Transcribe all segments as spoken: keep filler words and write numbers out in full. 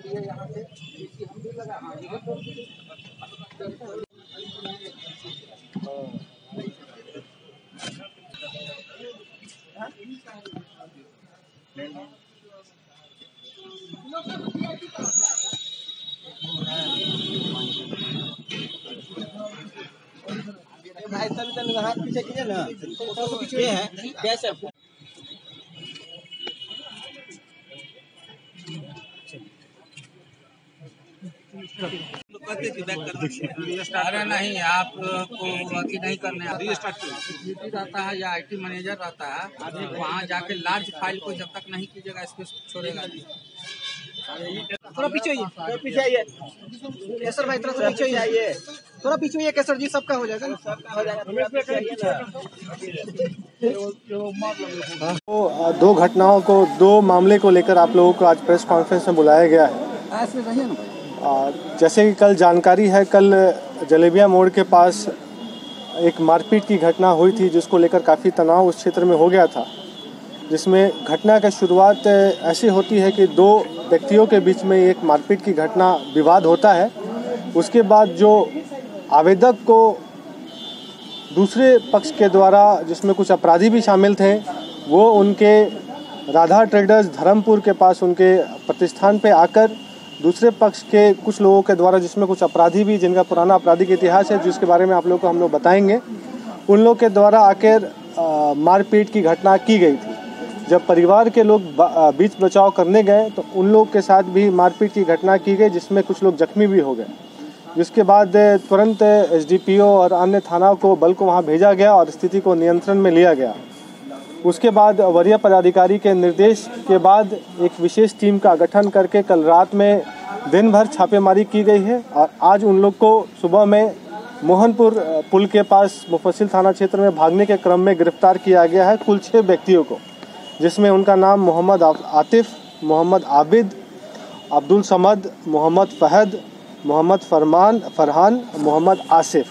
भाई तभी तक हाथ पीछे कीजिए ना, पीछे है कैसे अरे नहीं, आपको अति नहीं करने ड्यूटी रहता है या आईटी मैनेजर रहता है, वहाँ जाके लार्ज फाइल को जब तक नहीं कीजिएगा स्पेस छोड़ेगा नहीं। थोड़ा पीछे आइए, थोड़ा पीछे आइए केसर भाई, थोड़ा पीछे आइए, थोड़ा पीछे आइए केसर जी, सबका हो जाएगा, सबका हो जाएगा। तो दो घटनाओं को, दो मामले को लेकर आप लोगों को आज प्रेस कॉन्फ्रेंस में बुलाया गया है। ऐसे रहिए ना। जैसे कि कल जानकारी है, कल जलेबिया मोड़ के पास एक मारपीट की घटना हुई थी, जिसको लेकर काफ़ी तनाव उस क्षेत्र में हो गया था, जिसमें घटना की शुरुआत ऐसी होती है कि दो व्यक्तियों के बीच में एक मारपीट की घटना, विवाद होता है। उसके बाद जो आवेदक को दूसरे पक्ष के द्वारा, जिसमें कुछ अपराधी भी शामिल थे, वो उनके राधा ट्रेडर्स धर्मपुर के पास उनके प्रतिष्ठान पे आकर दूसरे पक्ष के कुछ लोगों के द्वारा, जिसमें कुछ अपराधी भी, जिनका पुराना आपराधिक इतिहास है, जिसके बारे में आप लोगों को हम लोग बताएंगे, उन लोग के द्वारा आकर मारपीट की घटना की गई थी। जब परिवार के लोग बीच बचाव करने गए तो उन लोग के साथ भी मारपीट की घटना की गई, जिसमें कुछ लोग जख्मी भी हो गए। जिसके बाद तुरंत एसडीपीओ और अन्य थाना को बल को वहां भेजा गया और स्थिति को नियंत्रण में लिया गया। उसके बाद वरीय पदाधिकारी के निर्देश के बाद एक विशेष टीम का गठन करके कल रात में दिन भर छापेमारी की गई है और आज उन लोग को सुबह में मोहनपुर पुल के पास मुफस्सिल थाना क्षेत्र में भागने के क्रम में गिरफ्तार किया गया है। कुल छः व्यक्तियों को, जिसमें उनका नाम मोहम्मद आतिफ, मोहम्मद आबिद, अब्दुल समद, मोहम्मद फहद, मोहम्मद फरमान फरहान, मोहम्मद आसिफ।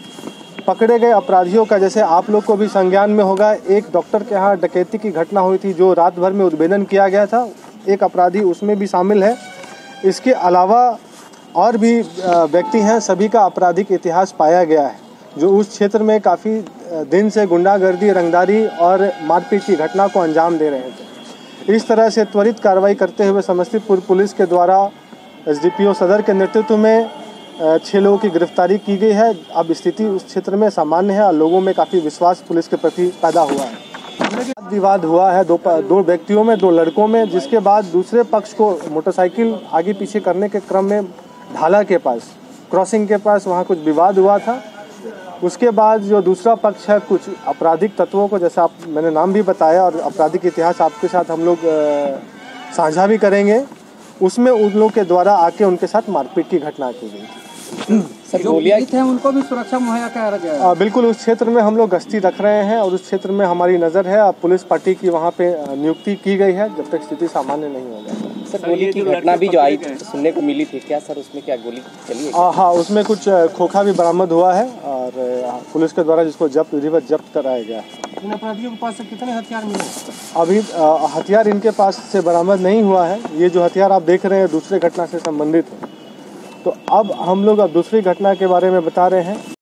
पकड़े गए अपराधियों का, जैसे आप लोग को भी संज्ञान में होगा, एक डॉक्टर के यहाँ डकैती की घटना हुई थी जो रात भर में उद्भेदन किया गया था, एक अपराधी उसमें भी शामिल है। इसके अलावा और भी व्यक्ति हैं, सभी का आपराधिक इतिहास पाया गया है, जो उस क्षेत्र में काफ़ी दिन से गुंडागर्दी, रंगदारी और मारपीट की घटना को अंजाम दे रहे थे। इस तरह से त्वरित कार्रवाई करते हुए समस्तीपुर पुलिस के द्वारा एसडीपीओ सदर के नेतृत्व में छः लोगों की गिरफ्तारी की गई है। अब स्थिति उस क्षेत्र में सामान्य है और लोगों में काफ़ी विश्वास पुलिस के प्रति पैदा हुआ है। विवाद हुआ है दो दो व्यक्तियों में, दो लड़कों में, जिसके बाद दूसरे पक्ष को मोटरसाइकिल आगे पीछे करने के क्रम में ढाला के पास, क्रॉसिंग के पास, वहाँ कुछ विवाद हुआ था। उसके बाद जो दूसरा पक्ष है, कुछ आपराधिक तत्वों को, जैसा आप मैंने नाम भी बताया और आपराधिक इतिहास आपके साथ हम लोग साझा भी करेंगे, उसमें उन लोग के द्वारा आके उनके साथ मारपीट की घटना की गई थी। सर, जो पीड़ित हैं उनको भी सुरक्षा मुहैया करा गया है? बिल्कुल, उस क्षेत्र में हम लोग गश्ती रख रहे हैं और उस क्षेत्र में हमारी नज़र है। पुलिस पार्टी की वहाँ पे नियुक्ति की गई है जब तक स्थिति सामान्य नहीं हो जाए। सर, गोली की घटना भी जो आई सुनने को मिली थी, क्या सर उसमें क्या गोली चली है? हाँ, उसमें कुछ खोखा भी बरामद हुआ है और पुलिस के द्वारा जिसको जब्त विधिवत जब्त कराया गया है। इन अपराधियों के पास से कितने हथियार मिले? अभी हथियार इनके पास से बरामद नहीं हुआ है। ये जो हथियार आप देख रहे हैं दूसरे घटना से संबंधित है। तो अब हम लोग अब दूसरी घटना के बारे में बता रहे हैं।